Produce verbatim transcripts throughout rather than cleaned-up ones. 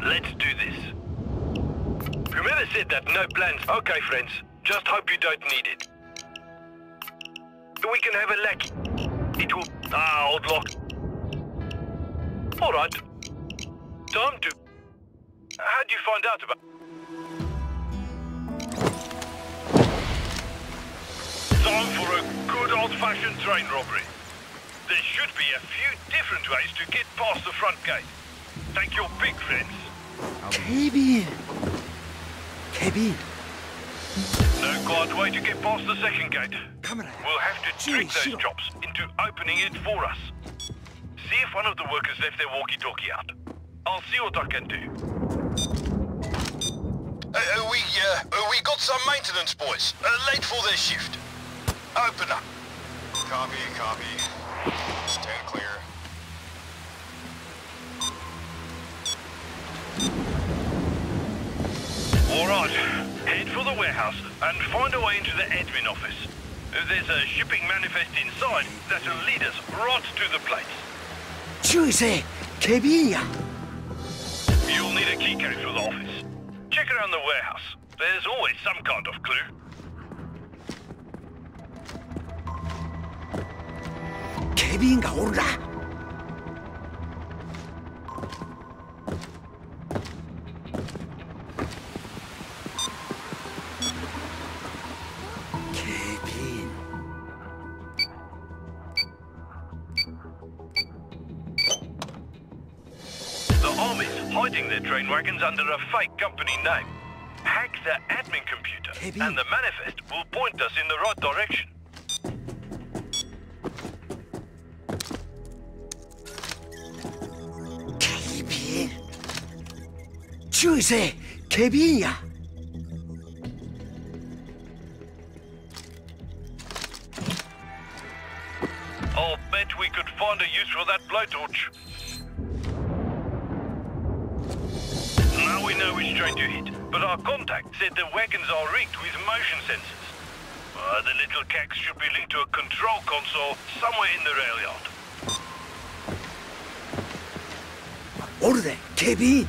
Let's do this. Whoever said that no plans... Okay, friends. Just hope you don't need it. We can have a lackey. It will... Ah, old lock. Alright. Time to... How'd you find out about... Time for a good old-fashioned train robbery. There should be a few different ways to get past the front gate. Thank your big friends. Kevin! Kevin! No quiet way to get past the second gate. Camera. We'll have to trick those chops into opening it for us. See if one of the workers left their walkie-talkie out. I'll see what I can do. Uh, uh, we, uh, uh, we got some maintenance boys, uh, late for their shift. Open up. Copy, copy. Stand clear. All right, head for the warehouse and find a way into the admin office. There's a shipping manifest inside that'll lead us right to the place. 주세, 케빈이야. You'll need a key code for the office. Check around the warehouse. There's always some kind of clue. 케빈가 오르라. 케빈. The army's hiding their train wagons under a fake company name. Hack the admin computer, Kevin. and the manifest will point us in the right direction. 케빈. 주세, 케빈이야. I'll bet we could find a use for that blowtorch. Now we know which train to hit, but our contact said the wagons are rigged with motion sensors. Uh, the little cacks should be linked to a control console somewhere in the rail yard. 오르래, 케빈.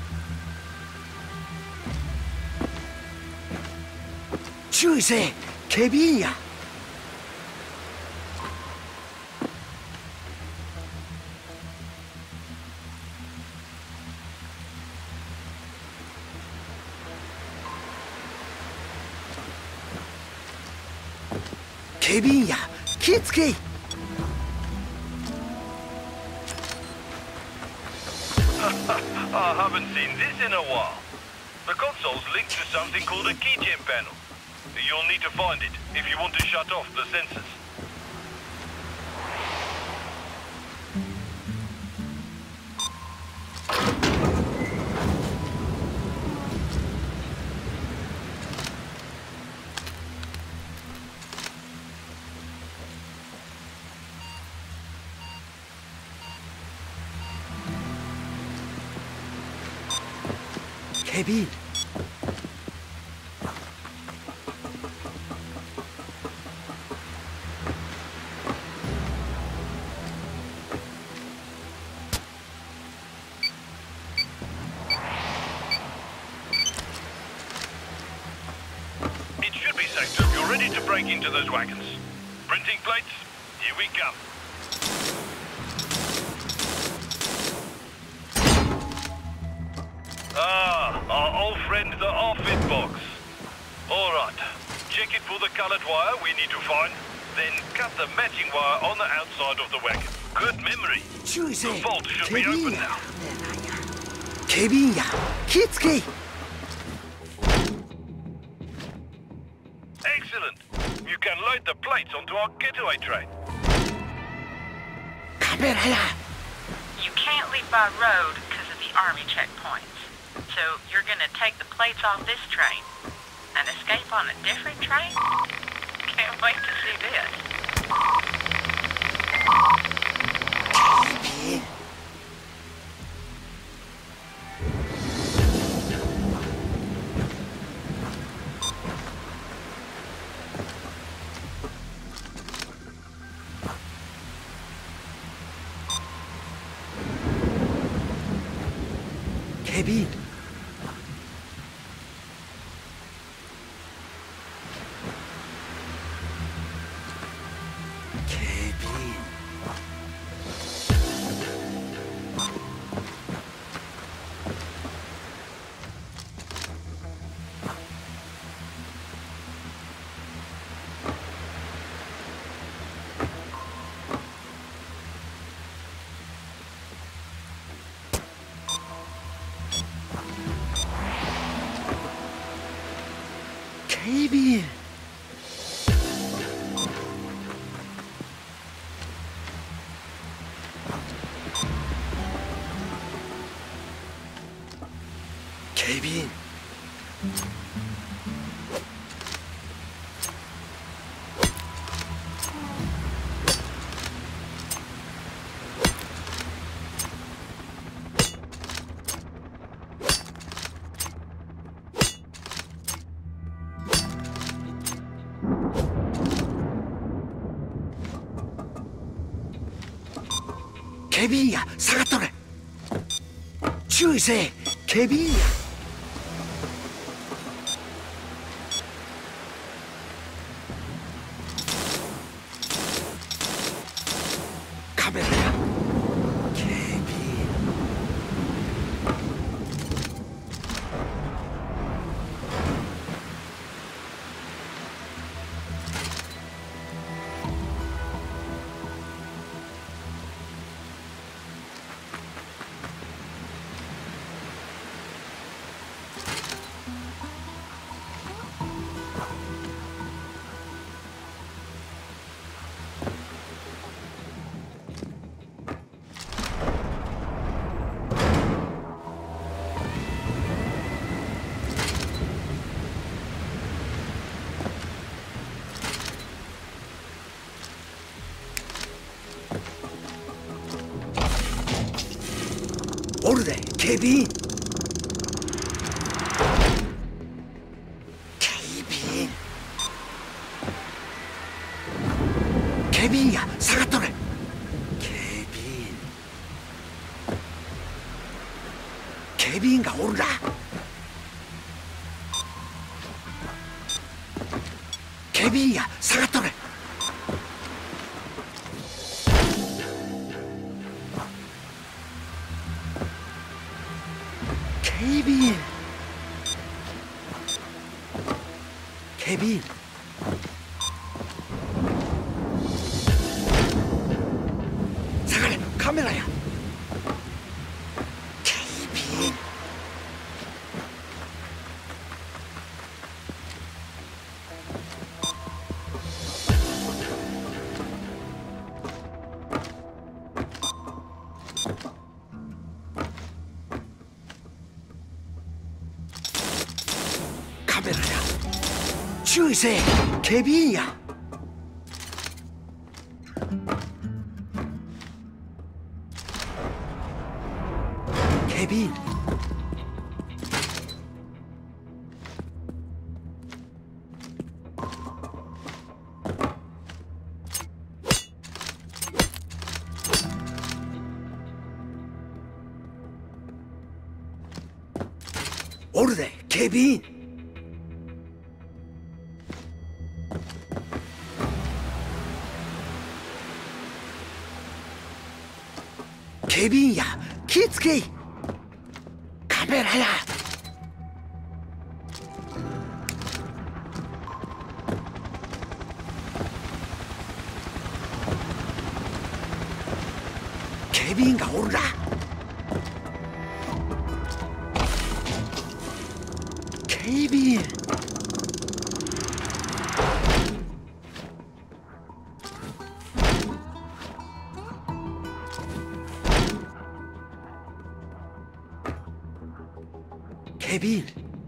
주세, 케빈이야. 케빈이야, 키츠케이. I haven't seen this in a while. The console's linked to something called a keygen panel. You'll need to find it if you want to shut off the sensors. 케빈. It should be safe. You're ready to break into those wagons. Printing plates, here we come. Ah, our old friend, the R-Fit box. All right. Check it for the colored wire we need to find, then cut the matching wire on the outside of the wagon. Good memory. 주세, The vault should be open 케빈이야. now. 케빈이야, 키츠케이. Excellent. You can load the plates onto our getaway train. 카메라야. You can't leave by road because of the army checkpoints. So you're gonna take the plates off this train and escape on a different train? Can't wait to see this. 케빈. 케빈. 警備員。警備員。警備員や、下がっとれ。注意せえ、警備員や。カメラや、警備員。おるで、警備員。警備員。警備員や、下がっとれ。警備員。警備員がおるな。警備員や、下がっとれ。警備員。警備員。下がれ、カメラや。警備員。カメラや、注意せえ、警備員や。警備員。おるで、警備員。警備員や、気ぃつけい。カメラや。警備員がおるな。警備員。警備員。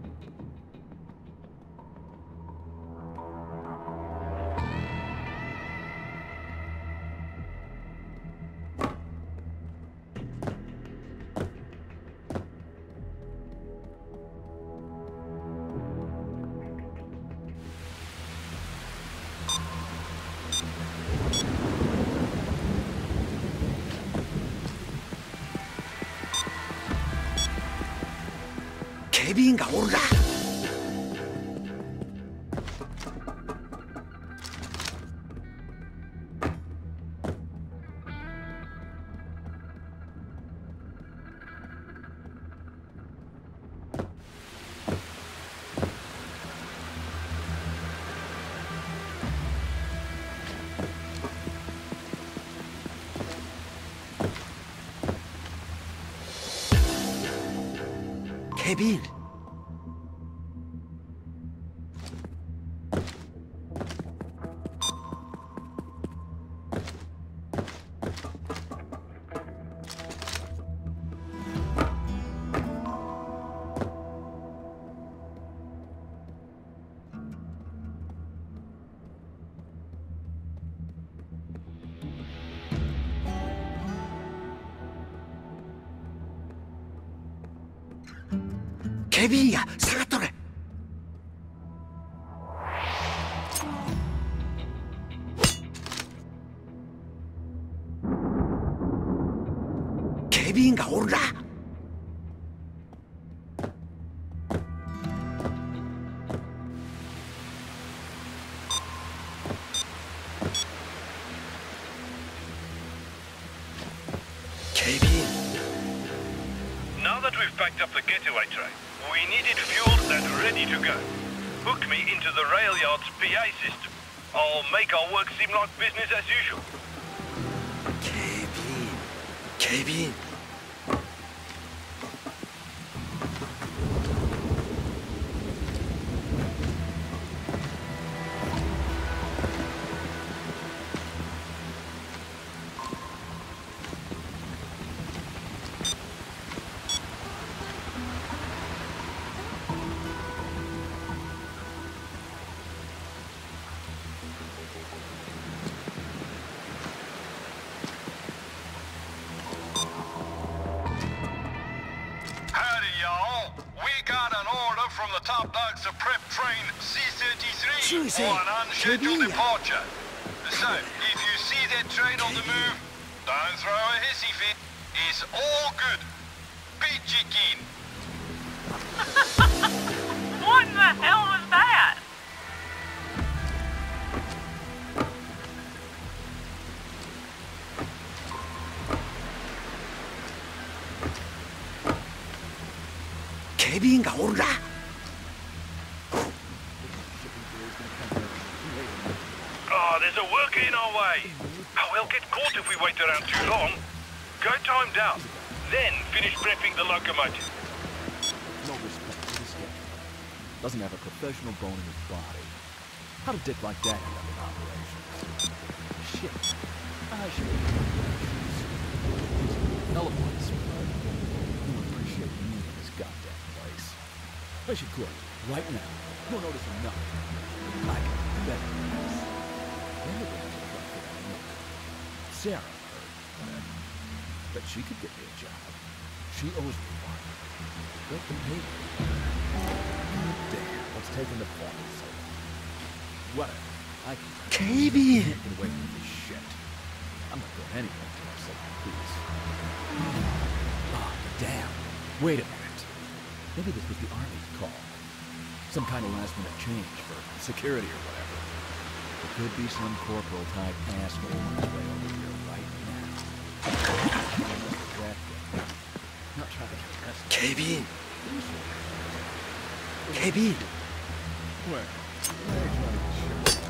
警備員がおるな。警備員。 警備員や下がっとれ。警備員がおるな。 Now that we've packed up the getaway train, we need it fueled and ready to go. Hook me into the rail yard's P A system. I'll make our work seem like business as usual. 警備員、警備員。 From the top dogs to prep train C thirty-three Seriously? for an unscheduled Cabina. departure. So, if you see that train on the move, don't throw a hissy fit. It's all good. Peachy keen. What in the hell was that? 警備員がおるな。 Oh, there's a worker in our way. Oh, we'll get caught if we wait around too long. Go time down, then finish prepping the locomotive. No respect for this guy. Doesn't have a professional bone in his body. How'd a dick like that end up in operations? Shit. I should have hell of a place. You don't appreciate me in this goddamn place. I should quit right now. Don't notice nothing. I can bet this. Sarah heard. But she could get me a job. She owes me one. Let them pay me. Damn, what's taking the form so long? Whatever. I can 警備員。 get away from this shit. I'm not going anywhere until I say my piece. Oh, damn. Wait a minute. Maybe this was the Army's call. Some kind of last-minute change for security or whatever. There could be some corporal-type asshole on his way over here right now. Not trying to get arrested. 警備員。警備員。 Where? Where are you trying to get shit?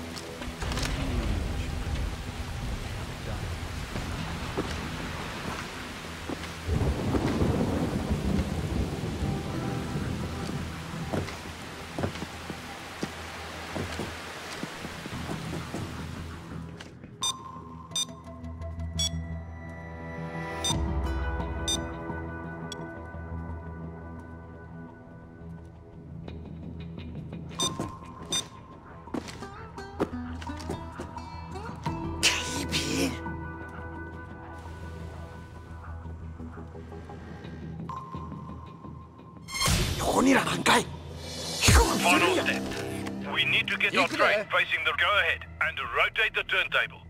Final step. We need to get our train facing the go-ahead and rotate the turntable.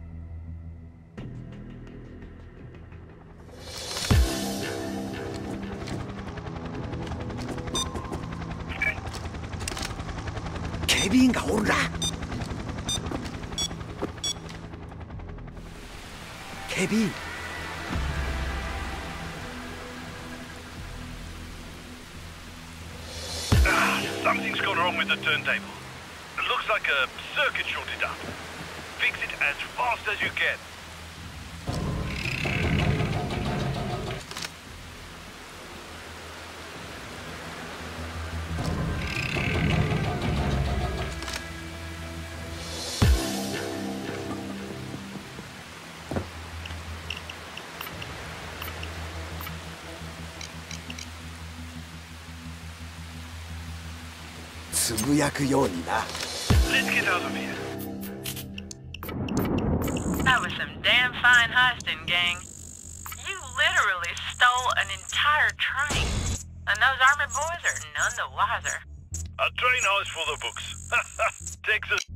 Ah, something's gone wrong with the turntable. It looks like a circuit shorted up. Fix it as fast as you can. Let's get out of here. That was some damn fine heisting, gang. You literally stole an entire train. And those army boys are none the wiser. A train house for the books. Texas.